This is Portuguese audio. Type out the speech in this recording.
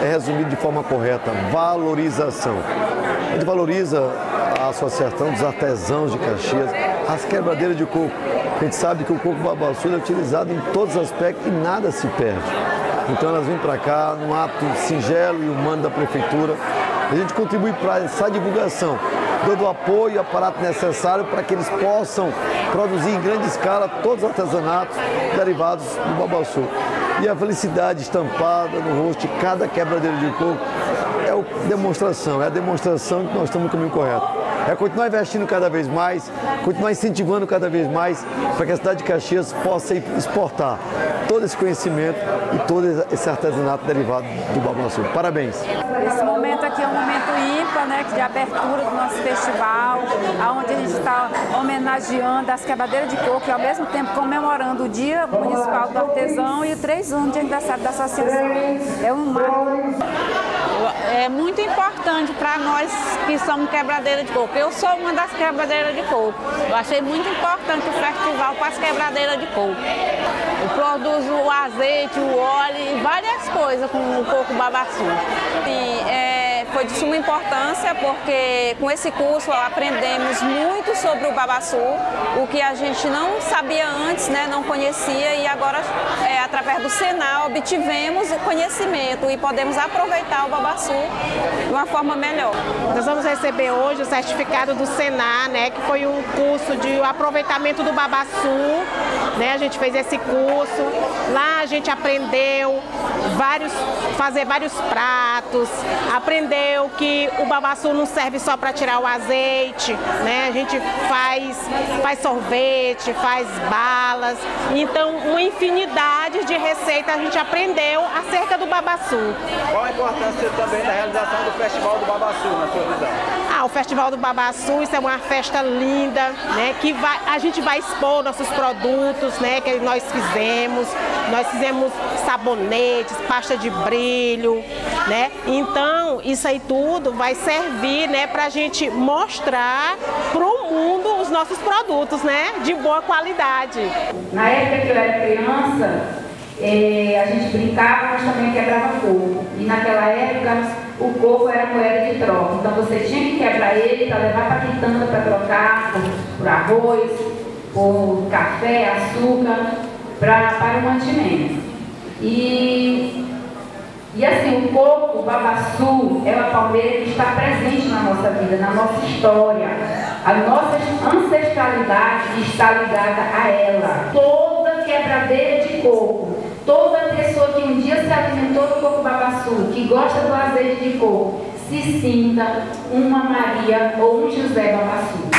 é resumido de forma correta: valorização. A gente valoriza a associação dos artesãos de Caxias, as quebradeiras de coco. A gente sabe que o coco babaçu é utilizado em todos os aspectos e nada se perde. Então elas vêm para cá num ato singelo e humano da prefeitura. A gente contribui para essa divulgação, dando o apoio e aparato necessário para que eles possam produzir em grande escala todos os artesanatos derivados do babaçu. E a felicidade estampada no rosto de cada quebradeira de coco é a demonstração que nós estamos no caminho correto. É continuar investindo cada vez mais, continuar incentivando cada vez mais para que a cidade de Caxias possa exportar todo esse conhecimento e todo esse artesanato derivado do babaçu. Parabéns! Esse momento aqui é um momento ímpar, né, de abertura do nosso festival, onde a gente está homenageando as quebradeiras de coco e ao mesmo tempo comemorando o Dia Municipal do Artesão e 3 anos de aniversário da associação. É um marco. É muito importante para nós que somos quebradeira de coco. Eu sou uma das quebradeiras de coco. Eu achei muito importante o festival para as quebradeiras de coco. Eu produzo o azeite, o óleo e várias coisas com o coco babaçu. Foi de suma importância porque com esse curso aprendemos muito sobre o babaçu, o que a gente não sabia antes, né, não conhecia, e agora através do Senal obtivemos o conhecimento e podemos aproveitar o babaçu de uma forma melhor. Nós vamos receber hoje o certificado do Senal, né, que foi um curso de aproveitamento do babaçu, né, a gente fez esse curso, lá a gente aprendeu fazer vários pratos, aprendeu que o babaçu não serve só para tirar o azeite, né? A gente faz sorvete, faz balas, então uma infinidade de receitas a gente aprendeu acerca do babaçu. Qual a importância também da realização do Festival do Babaçu, na sua visão? O Festival do Babaçu, isso é uma festa linda, né? Que a gente vai expor nossos produtos, né? Que nós fizemos sabonetes, pasta de brilho, né? Então, isso aí tudo vai servir, né, para a gente mostrar para o mundo os nossos produtos, né, de boa qualidade. Na época que eu era criança, a gente brincava, mas também quebrava coco. E naquela época, o coco era moeda de troca. Então você tinha que quebrar ele para levar para a quitanda para trocar por arroz, por café, açúcar, para o mantimento. E assim, o coco, o babaçu, é uma palmeira que está presente na nossa vida, na nossa história. A nossa ancestralidade está ligada a ela. Toda quebradeira de coco, toda pessoa que um dia se alimentou do coco babaçu, que gosta do azeite de coco, se sinta uma Maria ou um José Babaçu.